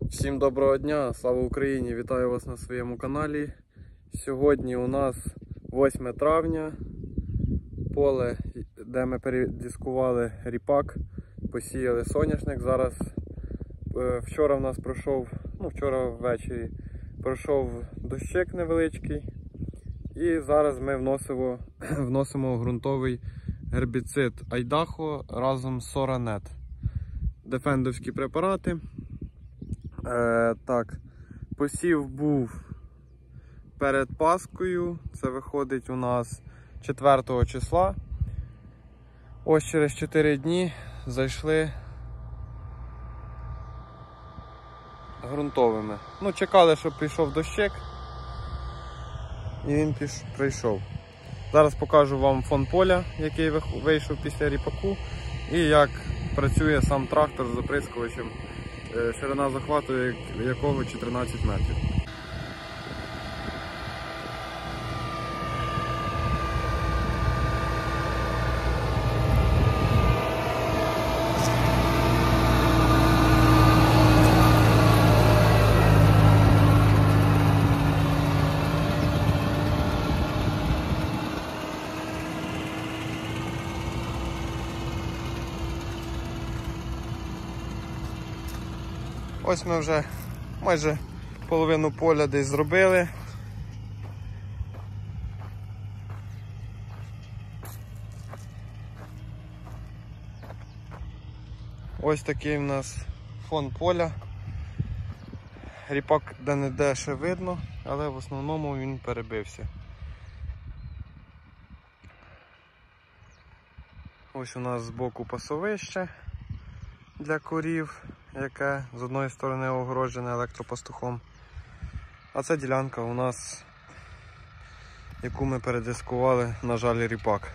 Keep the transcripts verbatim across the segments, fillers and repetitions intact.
Всім доброго дня, слава Україні! Вітаю вас на своєму каналі. Сьогодні у нас восьме травня. Поле, де ми передискували ріпак, посіяли соняшник. Зараз вчора в нас пройшов, ну вчора ввечері пройшов дощик невеличкий. І зараз ми вносимо, вносимо ґрунтовий гербіцид Айдахо разом з Соранет. Дефендовські препарати. Е, так, посів був перед Паскою, це виходить у нас четвертого числа. Ось через чотири дні зайшли ґрунтовими. Ну, чекали, щоб прийшов дощик, і він піш... прийшов. Зараз покажу вам фон поля, який вийшов після ріпаку, і як працює сам трактор з оприскувачем, ширина захвату якого чотирнадцять метрів. Ось ми вже майже половину поля десь зробили. Ось такий у нас фон поля. Ріпак де-не-де ще видно, але в основному він перебився. Ось у нас збоку пасовище для корів, яке з одної сторони огороджене електропастухом. А це ділянка у нас, яку ми передискували, на жаль, ріпак.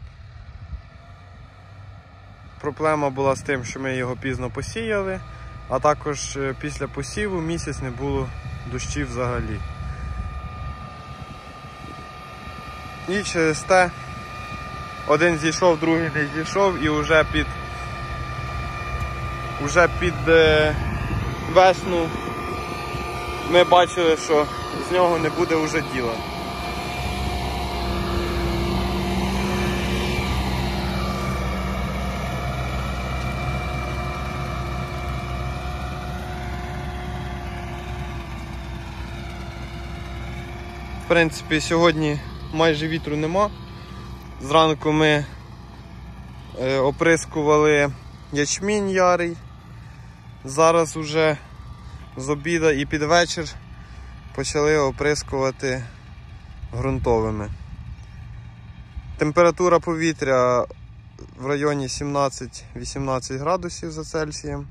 Проблема була з тим, що ми його пізно посіяли, а також після посіву місяць не було дощів взагалі. І через те один зійшов, другий не зійшов, і вже під Уже під е, весну ми бачили, що з нього не буде вже діла. В принципі, сьогодні майже вітру нема. Зранку ми е, оприскували ячмінь ярий. Зараз уже з обіда і під вечір почали оприскувати ґрунтовими. Температура повітря в районі сімнадцять-вісімнадцять градусів за Цельсієм.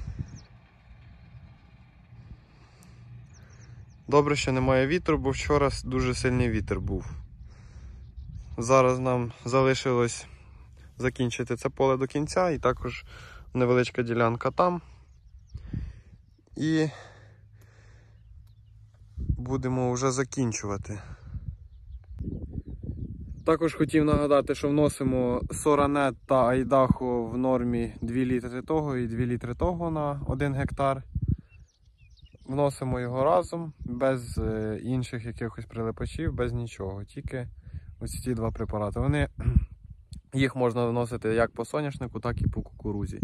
Добре, що немає вітру, бо вчора дуже сильний вітер був. Зараз нам залишилось закінчити це поле до кінця, і також невеличка ділянка там. І будемо вже закінчувати. Також хотів нагадати, що вносимо Соранет та Айдахо в нормі два літри того і два літри того на один гектар. Вносимо його разом, без інших якихось прилипачів, без нічого. Тільки ось ці два препарати. Вони, їх можна вносити як по соняшнику, так і по кукурузі.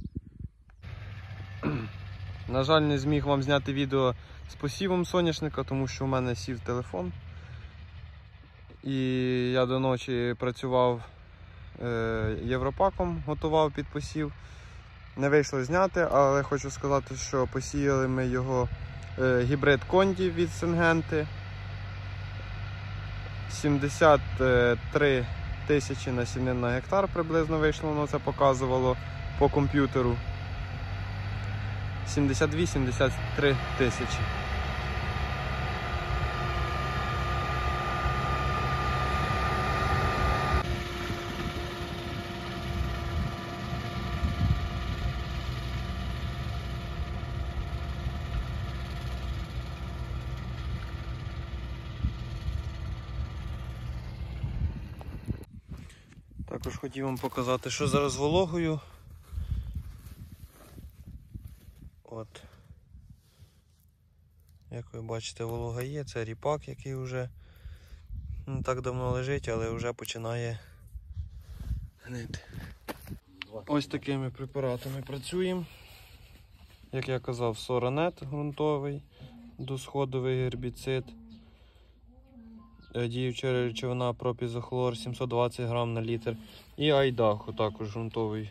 На жаль, не зміг вам зняти відео з посівом соняшника, тому що в мене сів телефон. І я до ночі працював е, європаком, готував під посів. Не вийшло зняти, але хочу сказати, що посіяли ми його е, гібрид Конді від Сингенти. сімдесят три тисячі насінин на гектар приблизно вийшло, воно це показувало по комп'ютеру. сімдесят дві - сімдесят три тисячі. Також хотів вам показати, що зараз з вологою. От. Як ви бачите, волога є, це ріпак, який вже не так давно лежить, але вже починає гнити. Ось такими препаратами працюємо. Як я казав, Соранет ґрунтовий, досходовий гербіцид. Діюча речовина пропізохлор сімсот двадцять грам на літр. І Айдахо також ґрунтовий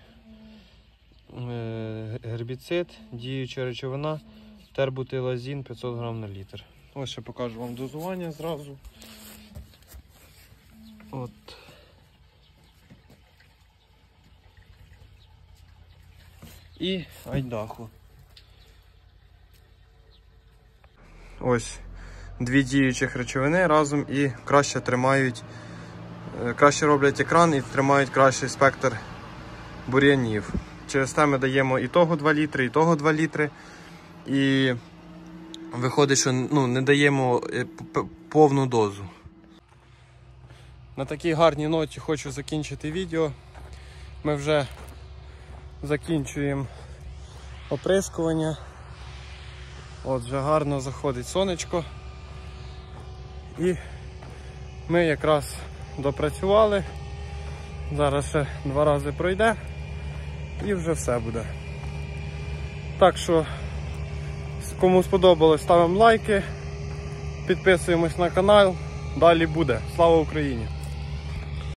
гербіцид, діюча речовина тербутилазін п'ятсот грам на літр. Ось ще покажу вам дозування зразу. От. І Айдахо. Ось дві діючих речовини разом і краще тримають, краще роблять екран і тримають кращий спектр бур'янів. Через те ми даємо і того два літри, і того два літри. І виходить, що ну, не даємо повну дозу. На такій гарній ноті хочу закінчити відео. Ми вже закінчуємо оприскування. От вже гарно заходить сонечко. І ми якраз допрацювали. Зараз ще два рази пройде і вже все буде. Так що, кому сподобалось, ставимо лайки, підписуємось на канал. Далі буде. Слава Україні!